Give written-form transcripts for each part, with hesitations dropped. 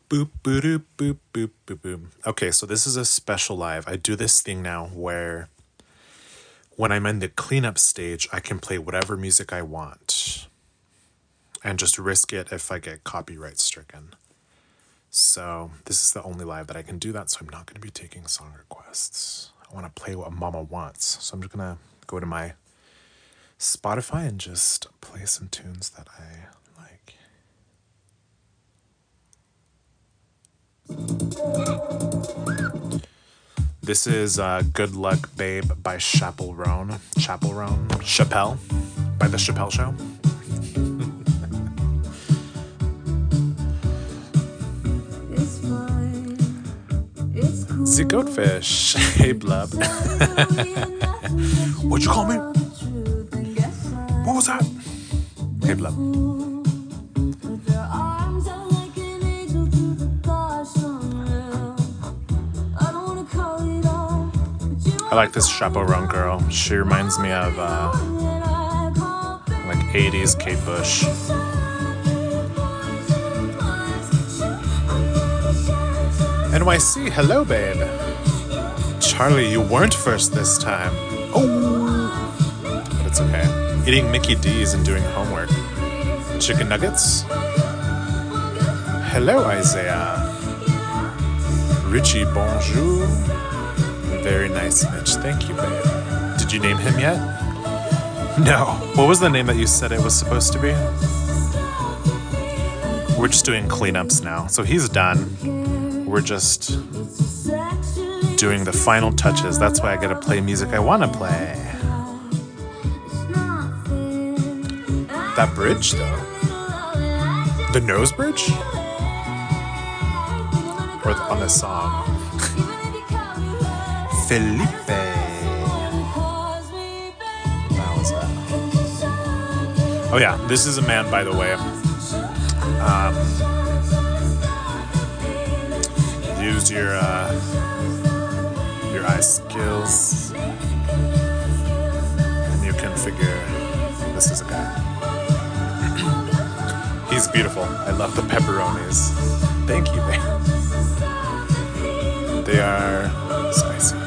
Boop, boop, boop, boop, boop, boop, boop. Okay, so this is a special live. I do this thing now where when I'm in the cleanup stage, I can play whatever music I want and just risk it if I get copyright stricken. So this is the only live that I can do that, so I'm not going to be taking song requests. I want to play what Mama wants. So I'm just going to go to my Spotify and just play some tunes that I like. This is Good Luck Babe by Chappell by The Chappelle Show. The Goatfish. Hey, Blub. What'd you call me? What was that? Hey, Blub. I like this chaperone girl. She reminds me of like 80s Kate Bush. NYC, hello, babe. Charlie, you weren't first this time. Oh, but it's okay. Eating Mickey D's and doing homework. Chicken nuggets. Hello, Isaiah. Richie, bonjour. Very nice, Mitch. Thank you, babe. Did you name him yet? No. What was the name that you said it was supposed to be? We're just doing cleanups now. So he's done. We're just doing the final touches. That's why I gotta play music I wanna play. That bridge, though. The nose bridge? Or on this song. Felipe. That was that. Oh yeah, this is a man, by the way. Use your eye skills, and you can figure this is a guy. He's beautiful. I love the pepperonis. Thank you, babe. They are spicy.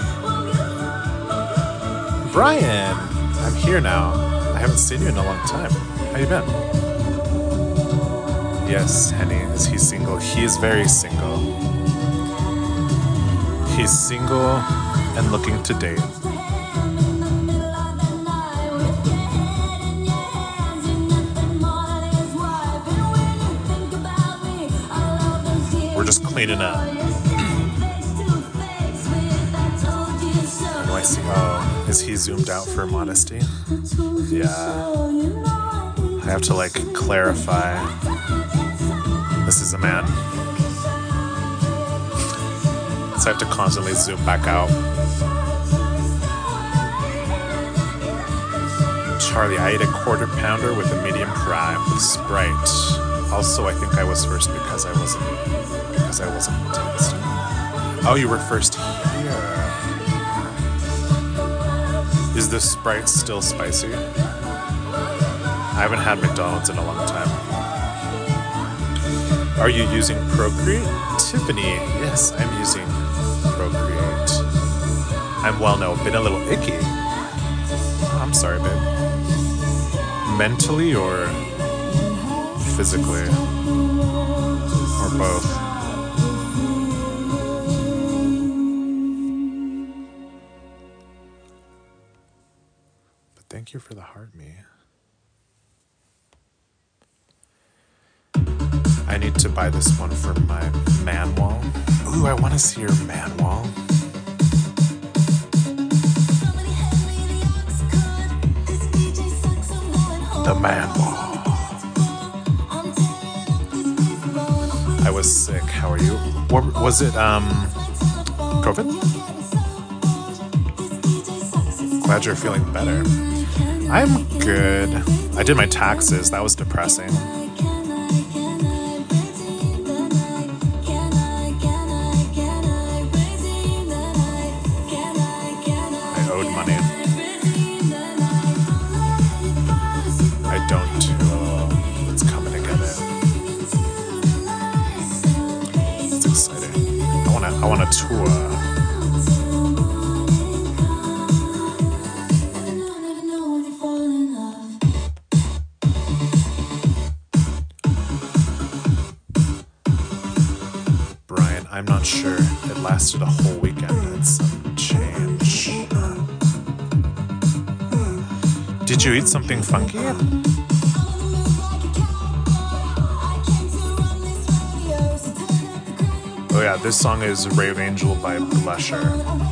Brian, I'm here now. I haven't seen you in a long time. How you been? Yes, Henny. Is he single? He is very single. He's single and looking to date. We're just cleaning up. I see. Oh, is he zoomed out for modesty? Yeah. I have to like clarify. This is a man. So I have to constantly zoom back out. Charlie, I ate a quarter pounder with a medium prime with Sprite. Also, I think I was first because I wasn't tasting. Oh, you were first here. Is the Sprite still spicy? I haven't had McDonald's in a long time. Are you using Procreate? Tiffany, yes, I'm using Procreate. I'm well, no, been a little icky. Oh, I'm sorry, babe. Mentally or physically? Or both? Thank you for the heart, me. I need to buy this one for my man wall. Ooh, I want to see your man wall. The man wall. I was sick. How are you? Or was it COVID? Glad you're feeling better. I'm good. I did my taxes. That was depressing. I owed money. I don't. It's coming to get it. wanna tour. Brian, I'm not sure. It lasted a whole weekend and some change. Did you eat something funky? Oh yeah, this song is Ray of Angel by Blusher.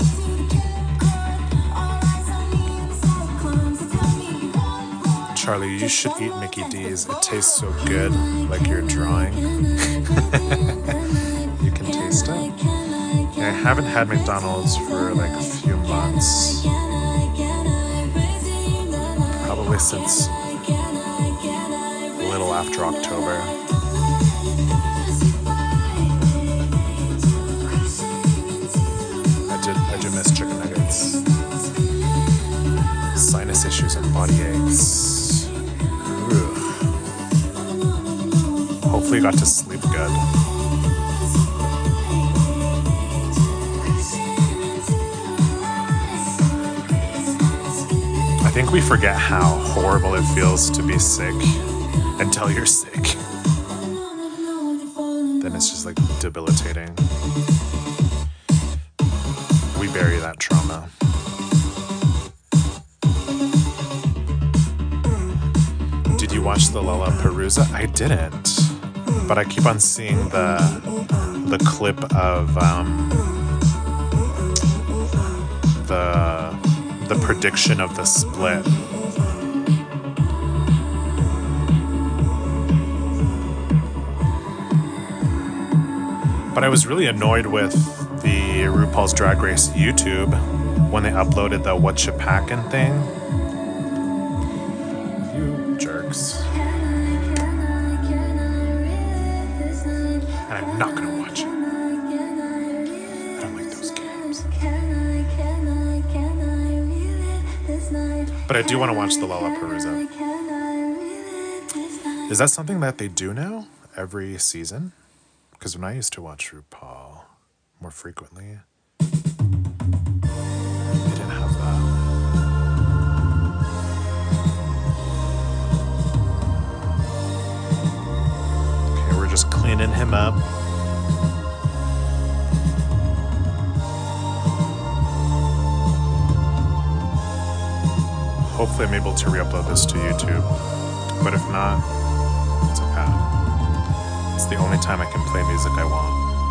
Charlie, you should eat Mickey D's. It tastes so good, like you're drawing. You can taste it. Yeah, I haven't had McDonald's for like a few months. Probably since a little after October. I do miss chicken nuggets. Sinus issues and body aches. Ugh. Hopefully you got to sleep good. I think we forget how horrible it feels to be sick until you're sick. Then it's just like debilitating. We bury that trauma. Did you watch the Lollapalooza? I didn't, but I keep on seeing the clip of the prediction of the split. But I was really annoyed with the RuPaul's Drag Race YouTube when they uploaded the What You Packin' thing. You jerks. And I'm not gonna watch it. I don't like those games. But I do want to watch the Lollapalooza. Is that something that they do now every season? Because when I used to watch RuPaul more frequently, they didn't have that. Okay, we're just cleaning him up. Hopefully I'm able to re-upload this to YouTube, but if not, it's okay. It's the only time I can play music I want.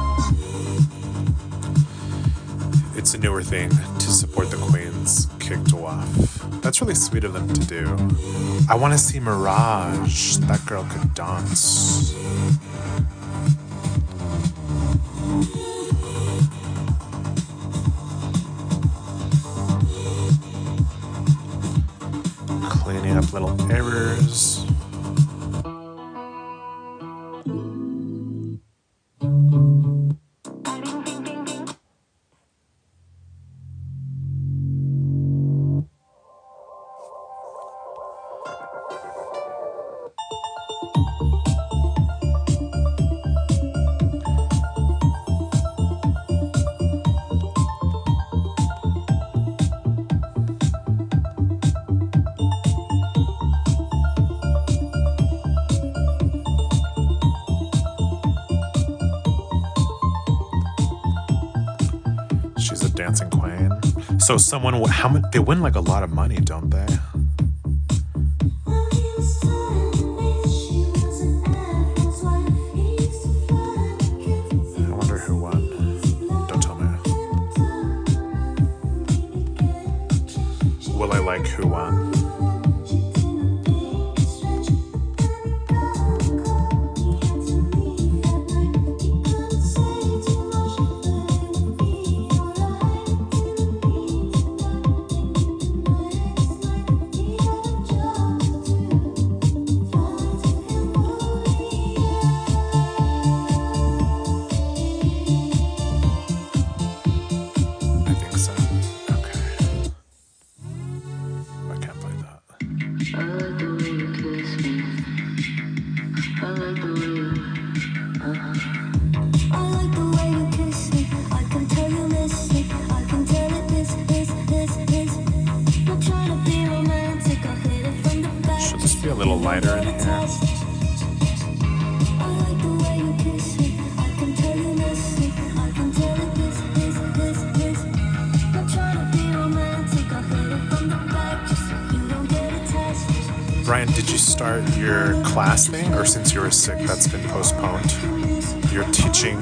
It's a newer thing to support the queens kicked off. That's really sweet of them to do. I want to see Mirage. That girl could dance. Cleaning up little errors. She's a dancing queen. So someone, how much, they win like a lot of money, don't they? I wonder who won. Don't tell me. Will I like who won? I can't find lighter in here. Brian, did you start your class thing, or since you were sick, that's been postponed? Your teaching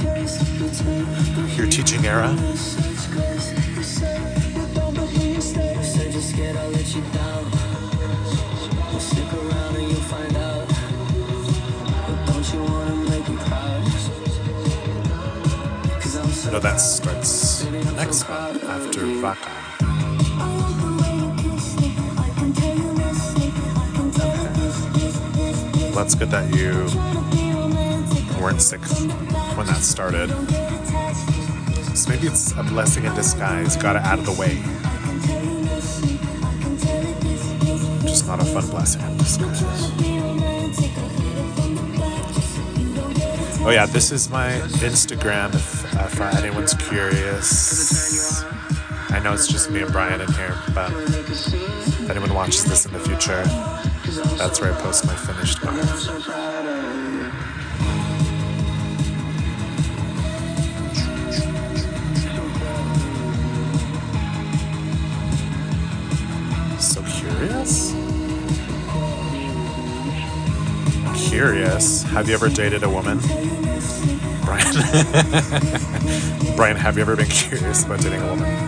era? No, that starts next month after Vaka. Well, that's good that you weren't sick when that started. So maybe it's a blessing in disguise. Got it out of the way. Just not a fun blessing in disguise. Oh yeah, this is my Instagram if anyone's curious. I know it's just me and Brian in here, but if anyone watches this in the future, that's where I post my finished art. So curious? Curious? Have you ever dated a woman? Brian? Brian, have you ever been curious about dating a woman?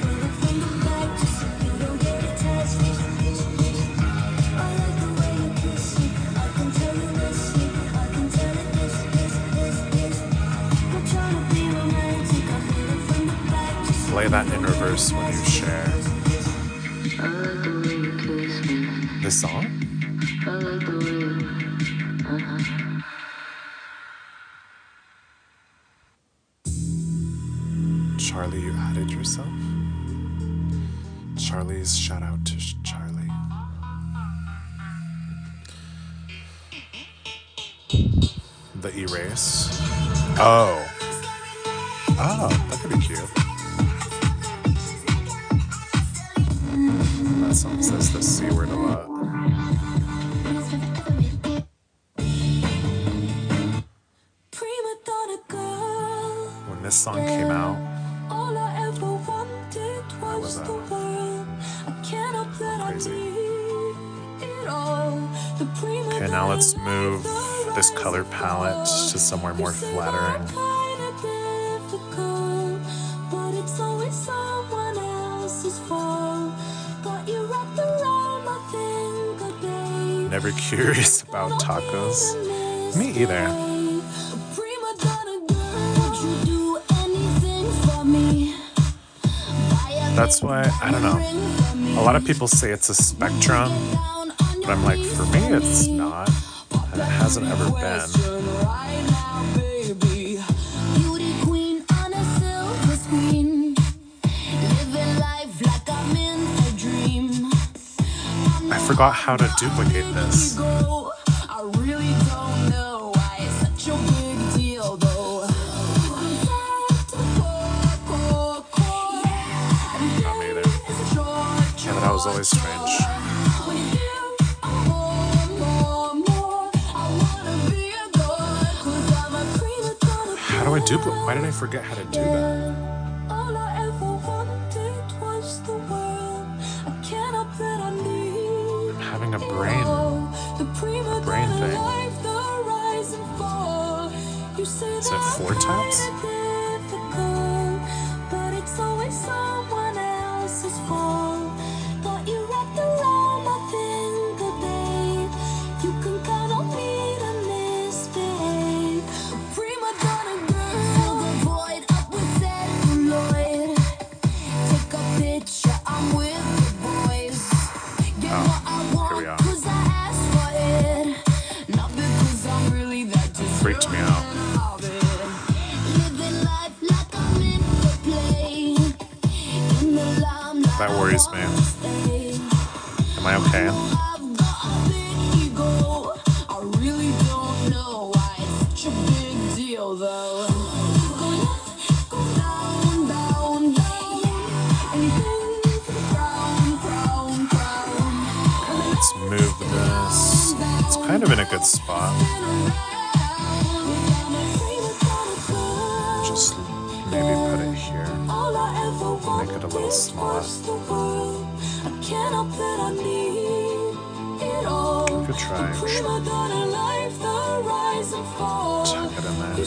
Play that in reverse when you share. This song? Charlie, you added yourself? Charlie's shout out to Charlie. The erase. Oh, that could be cute. That song says the C word a lot. When this song came out, I was crazy. Okay, now let's move this color palette to somewhere more flattering. Never curious about tacos. Me either. That's why, I don't know. A lot of people say it's a spectrum, but I'm like, for me, it's not. And it hasn't ever been. I forgot how to duplicate this. I really don't know why it's such a big deal though. Not me either. Yeah, that was always strange. How do I duplicate? Why did I forget how to do that? Having a brain thing. Is it 4 tabs? Freaked me out. That worries me. Am I okay? Let's move this. kind of in a good spot. Just maybe put it here. Make it a little smaller. You could try tuck it in there.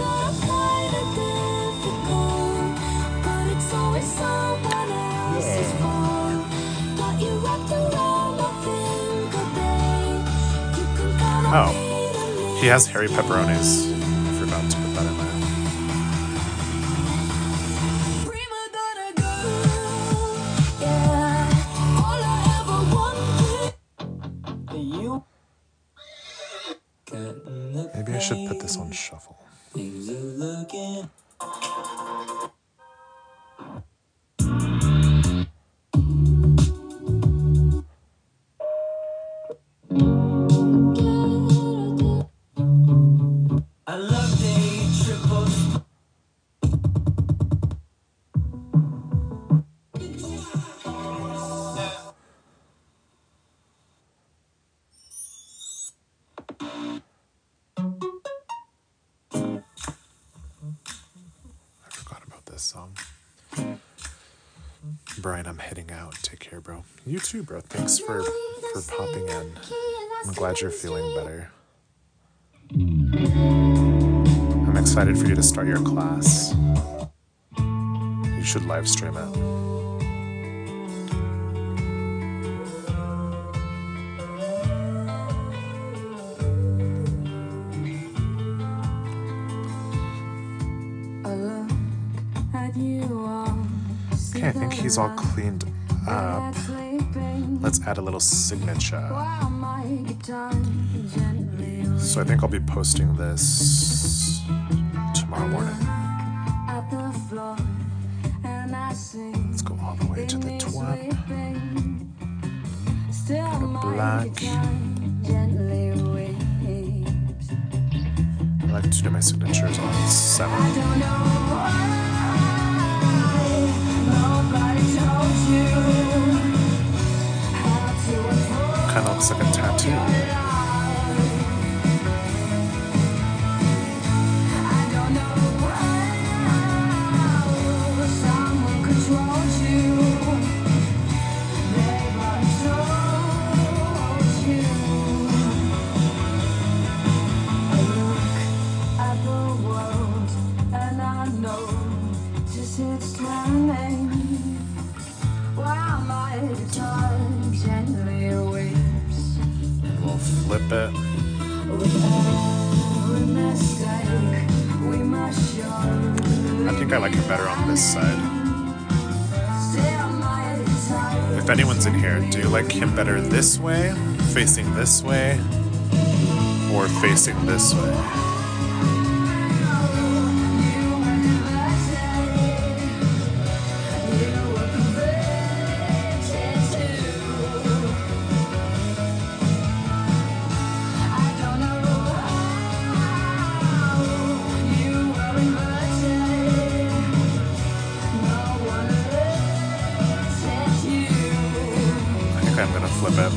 Oh, he has hairy pepperonis. I forgot to put that in there. Maybe I should put this on shuffle. Brian, I'm heading out. Take care, bro. You too, bro. Thanks for popping in. I'm glad you're feeling better. I'm excited for you to start your class. You should live stream it. Okay, I think he's all cleaned up. Let's add a little signature. So I think I'll be posting this tomorrow morning. Let's go all the way to the top. Go to black. I like to do my signatures on 7. Kind of looks like a tattoo. We'll flip it. I think I like it better on this side. If anyone's in here, do you like him better this way, facing this way, or facing this way? I'm gonna flip it.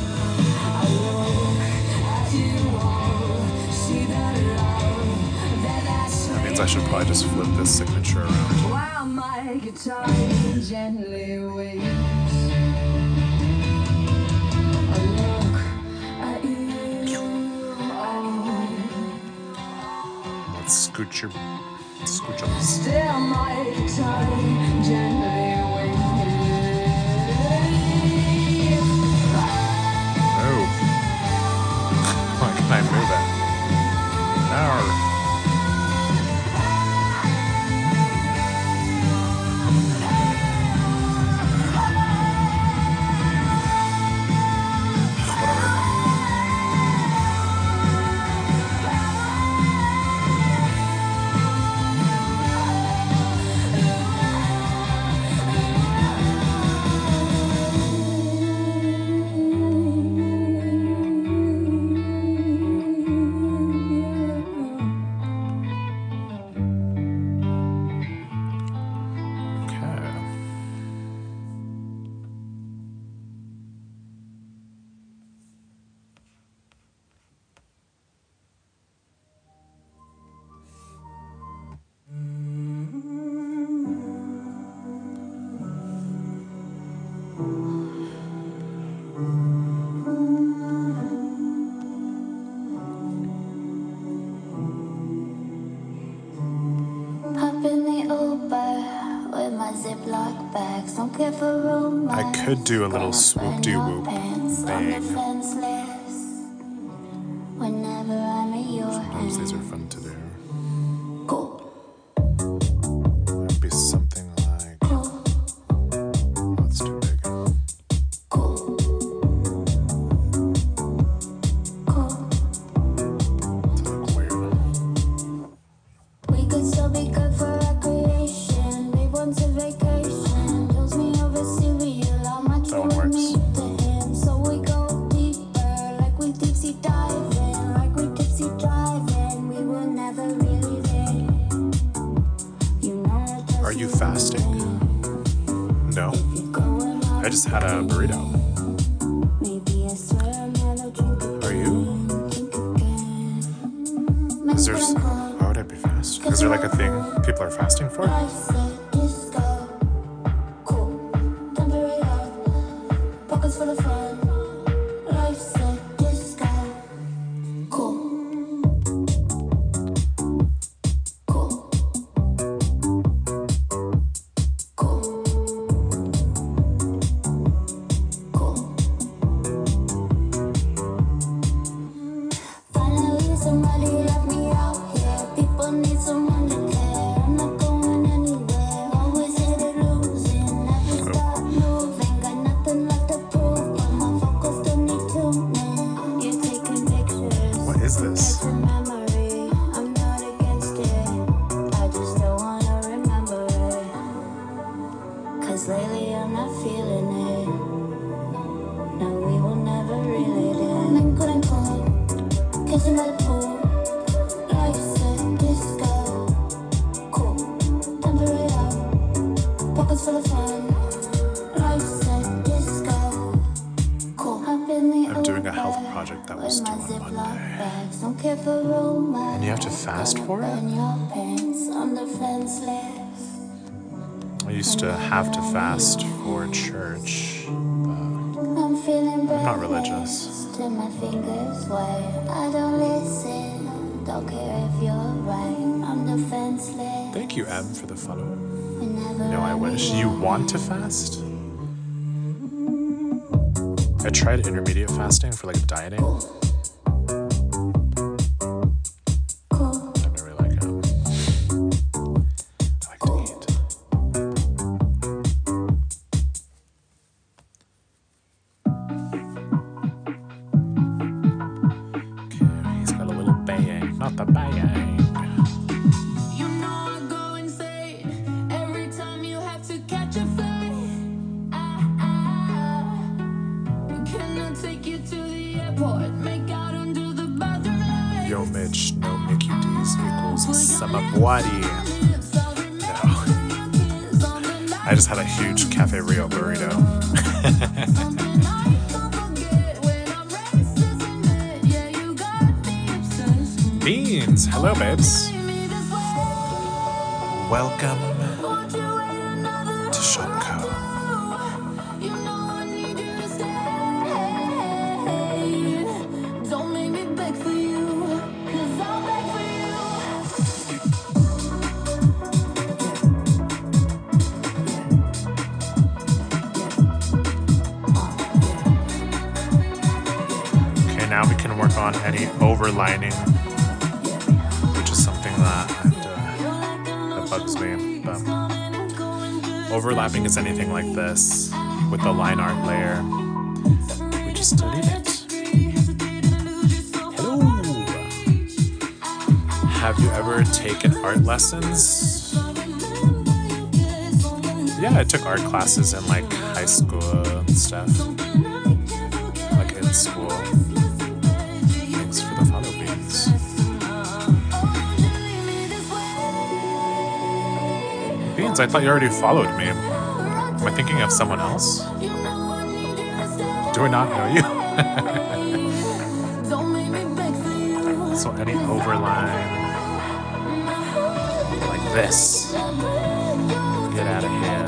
That means I should probably just flip this signature around. While my guitar gently waves, I look at you. Let's scooch up. Still my guitar gently waves. Can I move it? No. I could do a little swoop-de-whoop bang. Sometimes these are fun to do. Might be something like... Oh, it's too big. It's a little weird. We could still be good for recreation. We want to vacation. Kills me over cereal. How much That one works. So we go deeper, like we deep sea diving, like we tipsy driving. We were never really there. You know. Are you fasting? No. I just had a burrito. Maybe I swear I'm never drinking. Are you? Is there... Why would I be fasting? Is there like a thing people are fasting for? Full of fun. Life's a disco. Cool. Cool. Cool. Cool. Finally, somebody left me out here. People need someone to care. I'm not going anywhere. Always headed losing. Never stop moving. Got nothing left to prove. What is this? I'm not against it. I just don't wanna remember it. 'Cause lately I'm not feeling it. No, we will never really do. I'm good and cold. Kissing by the pool. Life's a disco. Cool. Temper it up. Pockets full of fun. Life's a disco. I'm doing a health project that was due on Monday. And you have to fast for it? I used to have to fast for church, but I'm not religious. I don't listen, don't care if you're right. I'm defenseless. Thank you, Em, for the follow. No, I wish. You want to fast? I tried intermediate fasting for like dieting. I don't really like it. I like to eat. Okay, he's got a little bang. Not the bang. You know I go insane every time you have to catch a flight. Take you to the airport, make out under the bathroom lights. Yo, Mitch, no Mickey D's equals Samabwadi. No. I just had a huge Cafe Rio burrito. Beans! Hello, babes. Welcome to Shopco. Now we can work on any overlining, which is something that bugs me. But overlapping is anything like this with the line art layer. We just delete it. Hello. Have you ever taken art lessons? Yeah, I took art classes in like high school and stuff. Like in school. Thanks for the follow, Beans. Beans, I thought you already followed me. Am I thinking of someone else? Do I not know you? So any overline like this. Get out of here.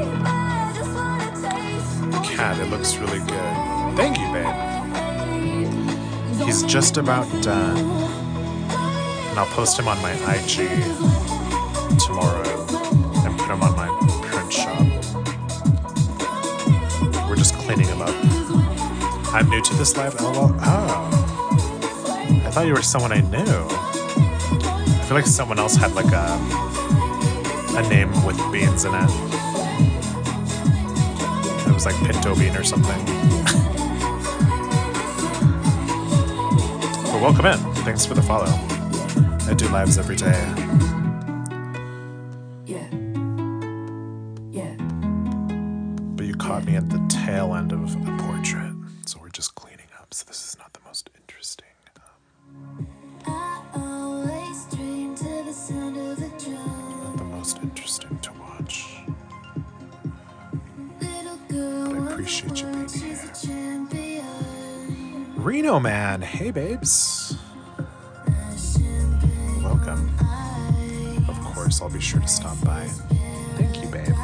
Cat, it looks really good. Thank you, babe. He's just about done. And I'll post him on my IG tomorrow and put him on my print shop. I'm new to this live. LOL. Oh. I thought you were someone I knew. I feel like someone else had like a name with beans in it. It was like pinto bean or something. But welcome in. Thanks for the follow. I do lives every day. But you caught me at the tail end of a portrait, so we're just cleaning up. So this is not the most interesting. Not the most interesting to watch. But I appreciate you being here. Reno Man, hey babes. Welcome. Of course, I'll be sure to stop by. Thank you, babe.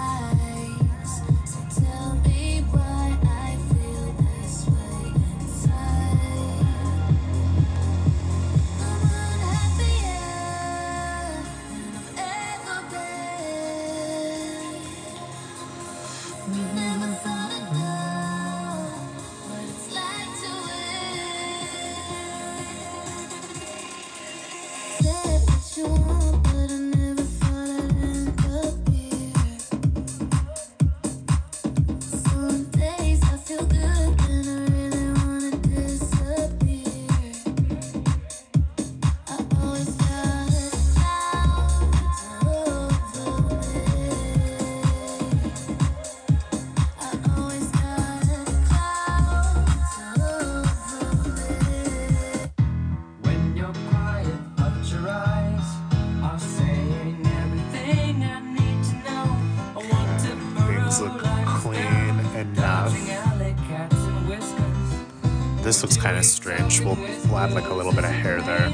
This looks kind of strange. We'll add like a little bit of hair there.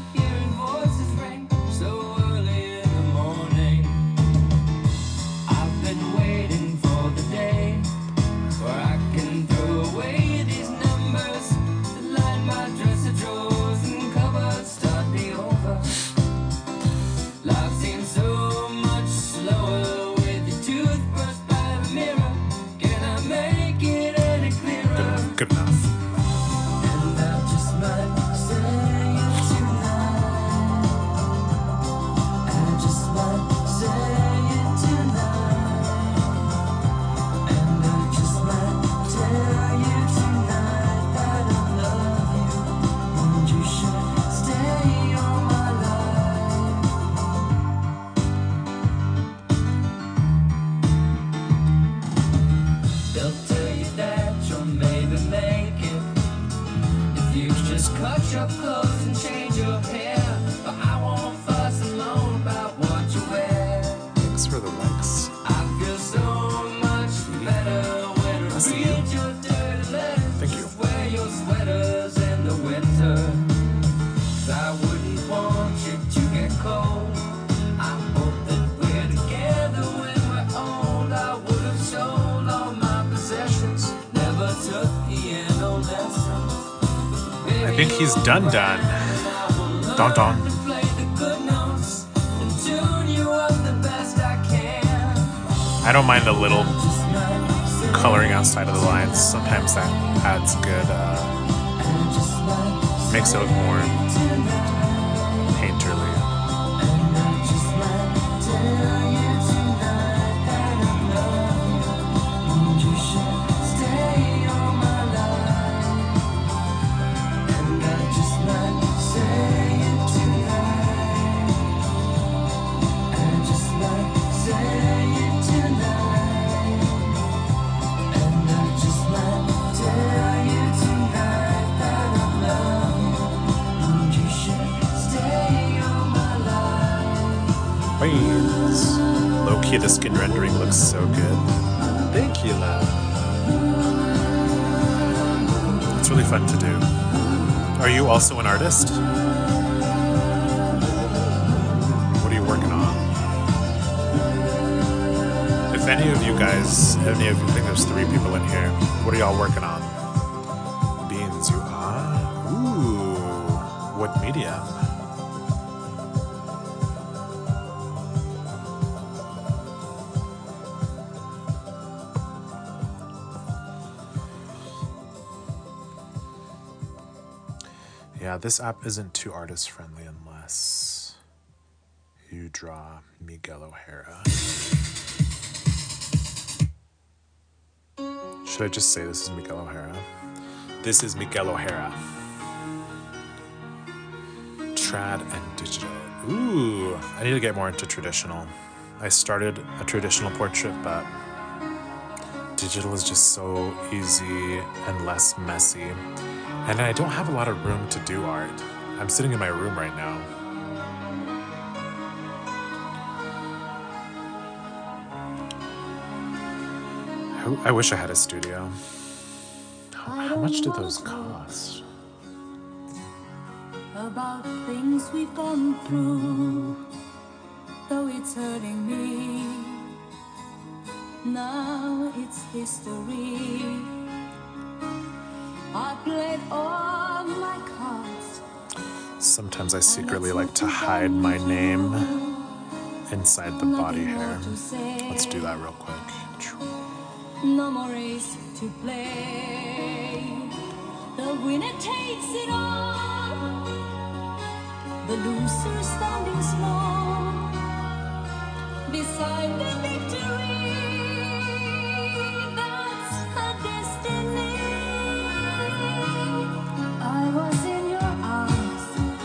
Good enough. I think he's done. Don don. I don't mind a little coloring outside of the lines. Sometimes that adds good, makes it look more painterly. Low-key, the skin rendering looks so good. Thank you, love. It's really fun to do. Are you also an artist? What are you working on? If any of you guys, I think there's 3 people in here, what are y'all working on? Beans, you are? Ooh, what medium? Yeah, this app isn't too artist friendly unless you draw Miguel O'Hara. Should I just say this is Miguel O'Hara? This is Miguel O'Hara. Trad and digital. Ooh, I need to get more into traditional. I started a traditional portrait, but digital is just so easy and less messy. And I don't have a lot of room to do art. I'm sitting in my room right now. I wish I had a studio. How much do those cost? About things we've gone through, though it's hurting me. Now it's history. I played all my cards. Sometimes I secretly like to hide my name inside the body hair. Let's do that real quick. No more race to play. The winner takes it all. The loser standing small beside the victory. That's her destiny. I was in your arms,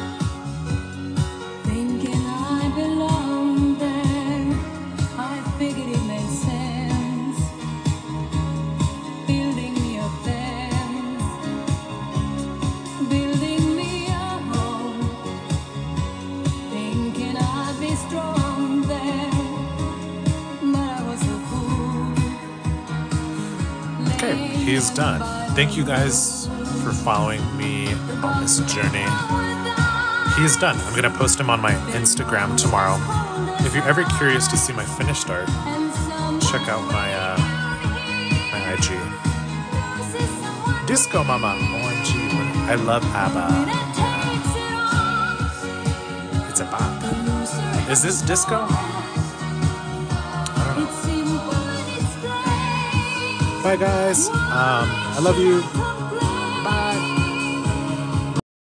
thinking I belonged there. I figured it made sense, building me a fence, building me a home, thinking I'd be strong there, but I was a fool. Okay, he's done. Thank you guys for following me on this journey. He's done. I'm gonna post him on my Instagram tomorrow. If you're ever curious to see my finished art, check out my IG. Disco Mama, OMG, I love ABBA. It's a bop. Is this disco? I don't know. Bye guys. I love you.